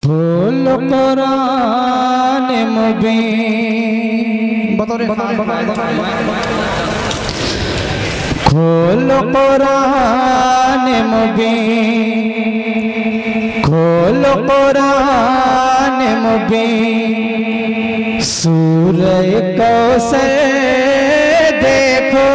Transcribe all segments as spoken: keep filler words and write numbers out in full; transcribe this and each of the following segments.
खोलो कुरान मुबीन, बतौर खोलो कुरान मुबीन, खोलो कुरान मुबीन, सूरह कौसर देखो,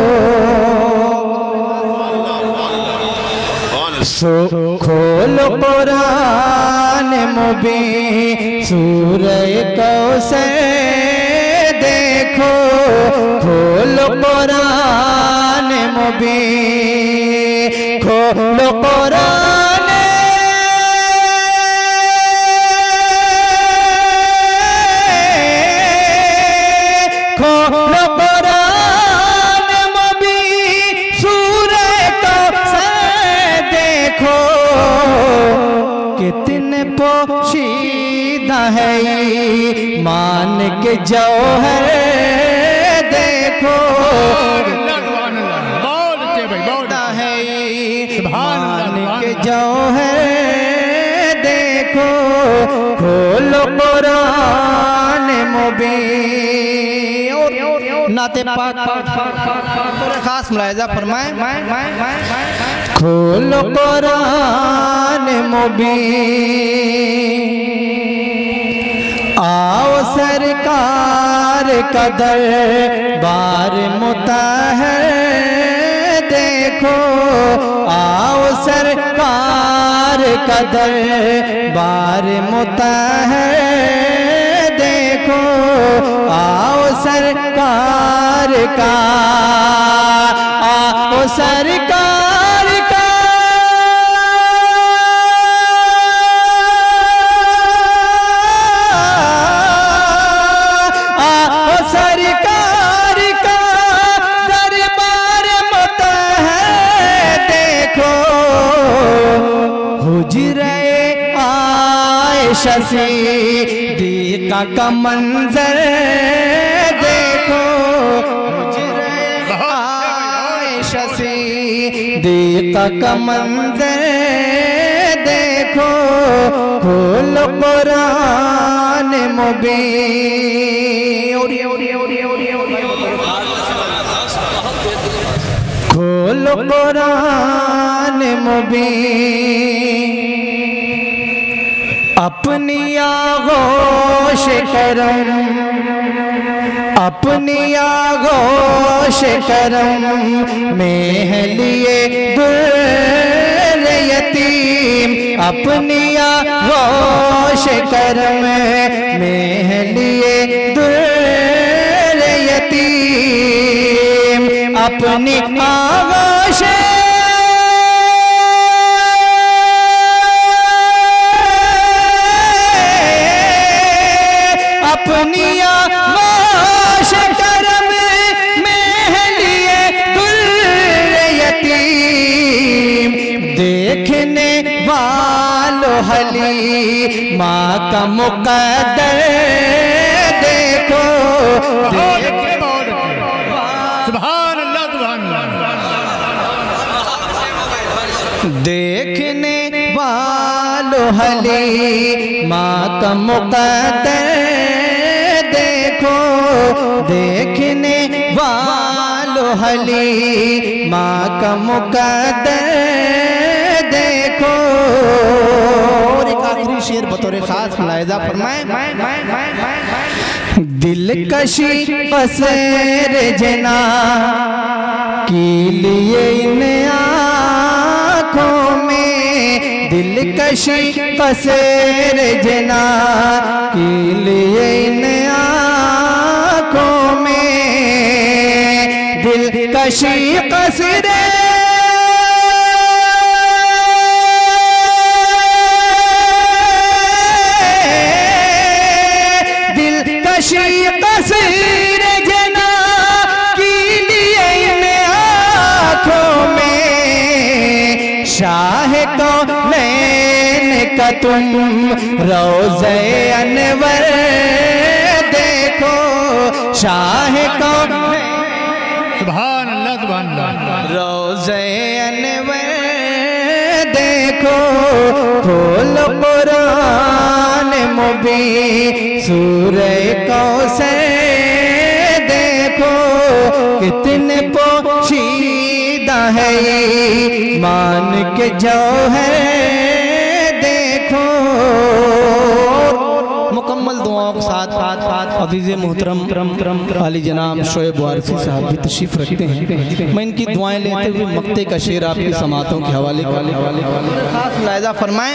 सो खोलो कुरान मुबीन, सूरह कौसर देखो, खोलो कुरान मुबीन, खोलो कुरान, खोलो कुरान मुबीन, सूरह कौसर देखो, कितने पोशीदा है मान के जौहर देखो, मान के जौहर देखो, खोलो कुरान मुबीन। नाते पाक खास मुलाहिजा फरमाए, खोलो कुरान मुबीन, आओ सरकार का दरबार मुतहर देखो, आओ सरकार का दरबार मुतहर देखो, आओ सरकार का, आओ सरकार का, आओ सरकार का दरबार मुतहर देखो, हुजरे आयशा सिद्दीक़ा का मंजर देखो, हुजरे आयशा सिद्दीक़ा का मंजर देखो, खोलो कुरान मुबीन, खोलो कुरान मुबीन, अपनी आगोश करम, अपनी आगोश करम में है लिए दुर यतीम, अपनी आगोश करम में है लिए दुर यतीम, अपनी आगोश अपनी आगोश करम में है लिए दुर यतीम, देखने वालों हलीमा का मुक़द्दर देखो, सुभान अल्लाह, सुभान अल्लाह, देखने वालों हलीमा का मुक़द्दर देखो, देखने वालों हलीमा का मुक़द्दर देखो। और एक आखिरी शेर बतौर खास मुलाहिजा फरमाए, दिलकशी पसेर जना की लिए इन आँखों में, दिलकशी पसेर जना की लिए इन आँखों में, दिलकशी पसेरे तस्वीर जना की लिए इन आँखों में, शाह कौनैन का तुम रोज़े अनवर देखो, शाह कौनैन, सुभान अल्लाह, सुभान अल्लाह, रोज़े अनवर देखो, खोलो कुरान मुबीन सूरह कौसर देखो कितने पोशीदा है ईमान के जो है देखो। मुकम्मल दुआओं के साथ साथ साथ अजीज़ मोहतरम अली जनाब शोएब वारसी साहब भी तशरीफ़ रखते हैं। मैं इनकी दुआएं लेते हुए मक्ते का शेर आपकी समातों के हवाले खास मुलाहिज़ा फरमाएं।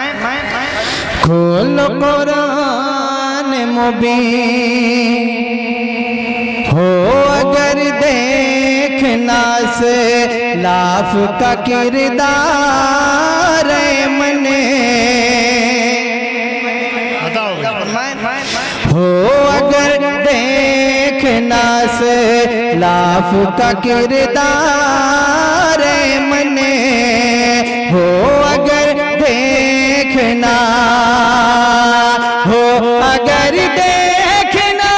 खोलो कुरान मुबीन हो अगर देखना से लाफ का किरदार मने हो अगर देखना से लाफ का किरदार मने हो अगर देखना हो अगर देखना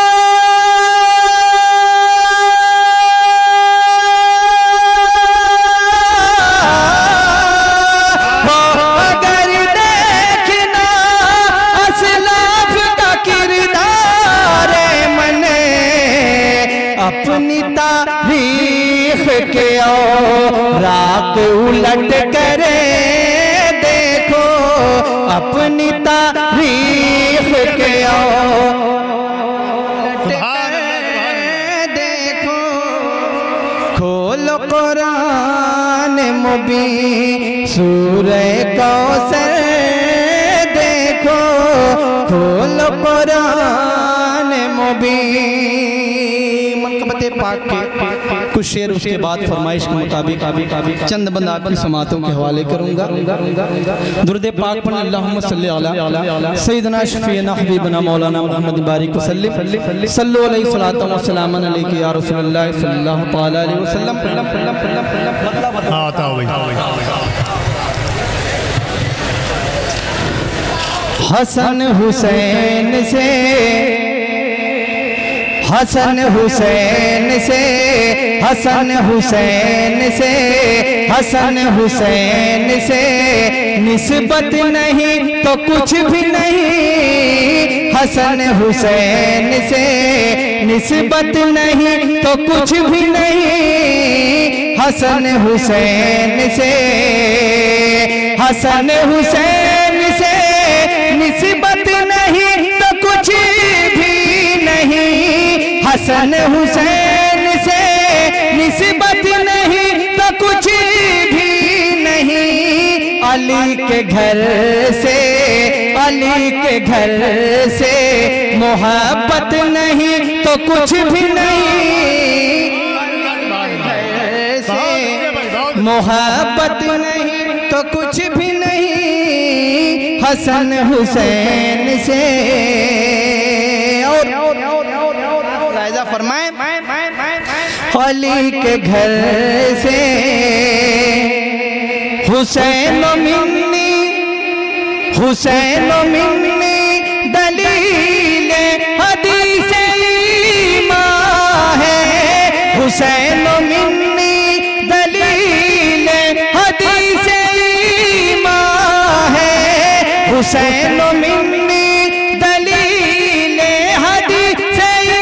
हो अगर देखना असलाफ का किरदार मने अपनी तारीख के औरात उलट करे देखो अपनी तारीख के देखो खोलो कुरान मुबीन सूरह कौसर देखो खोलो कुरान मुबीन। मनकबत पाक के कुछ शेर उसके बाद फरमाइश के मुताबिक चंद बंद आपकी समातों के हवाले करूंगा। दुरूद पाक पर अल्लाहुम्मा सल्ली अला सय्यिदना शफीना हबीबना मौलाना मुहम्मद बारिक वसल्लम सल्लल्लाहु अलैहि सलातो व सलाम अलैहि या रसूलल्लाह सल्लल्लाहु तआला अलैहि वसल्लम। हाँ था भाई हसन हुसैन से हसन हुसैन से हसन हुसैन से हसन हुसैन से निस्बत नहीं तो कुछ भी नहीं हसन हुसैन से निस्बत नहीं तो कुछ भी नहीं हसन हुसैन से हसन हुसैन से निस्बत नहीं तो कुछ भी नहीं हसन हुसैन से निस्बत नहीं तो कुछ भी नहीं अली के घर से अली के घर से मोहब्बत नहीं तो कुछ भी नहीं मोहब्बत नहीं तो कुछ भी नहीं हसन हुसैन से। और राजा फरमाए अली के घर से हुसैन मिन्नी हुसैन मिन्नी दलील हदीस ईमान है हुसैन मिन्नी दलील हदीस ईमान है हुसैन मिन्नी दलील हदीस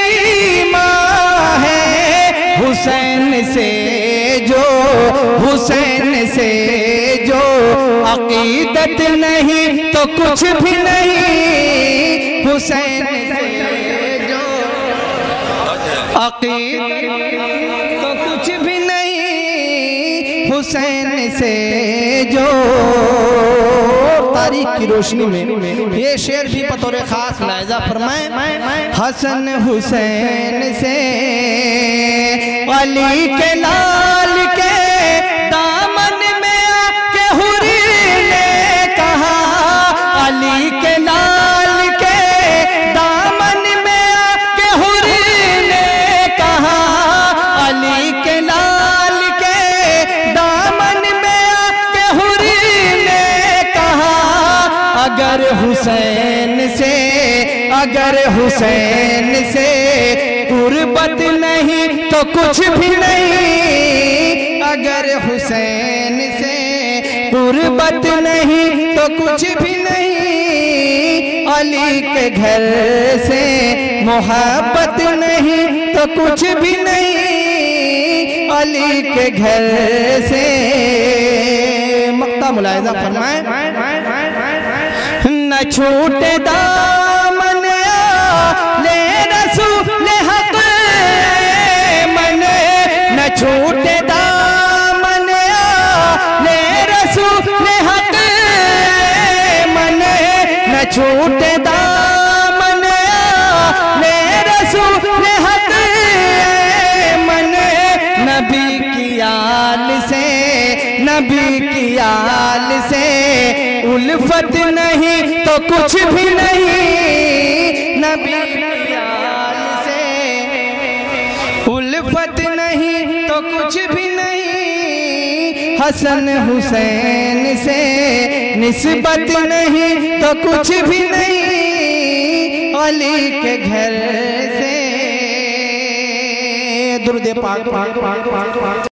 ईमान है हुसैन से जो हुसैन से जो अकीदत नहीं तो कुछ भी नहीं हुसैन से जो अकीदत तो कुछ भी नहीं हुसैन से जो। तारीख की रोशनी में ये शेर भी बतौर खास मुलाहिज़ा फरमाए हसन हुसैन से अली के लाल के दामन में आके हुरी ने कहा अली के लाल के दामन में आके हुरी ने कहा अली के लाल के दामन में आके हुरी ने कहा अगर हुसैन से अगर हुसैन से कुर्बत नहीं तो कुछ भी नहीं अगर हुसैन से कुर्बत नहीं तो कुछ भी नहीं अली के घर से मोहब्बत नहीं तो कुछ भी नहीं, अली के घर से। मक्ता मुलाहिजा फरमाए, न छूटे दामन ले रसूल हक मन, न छूटे दामन ले रसूल हक मन, न छूटे दामन ले रसूल हक मन। नबी की आल से, नबी की आल से उल्फत नहीं तो कुछ भी नहीं, नबी की आल से उल्फत नहीं तो कुछ भी नहीं। हसन हुसैन से निस्बत नहीं तो कुछ भी नहीं, अली के घर से। दुरूद पाक पाक पाक पाक पाक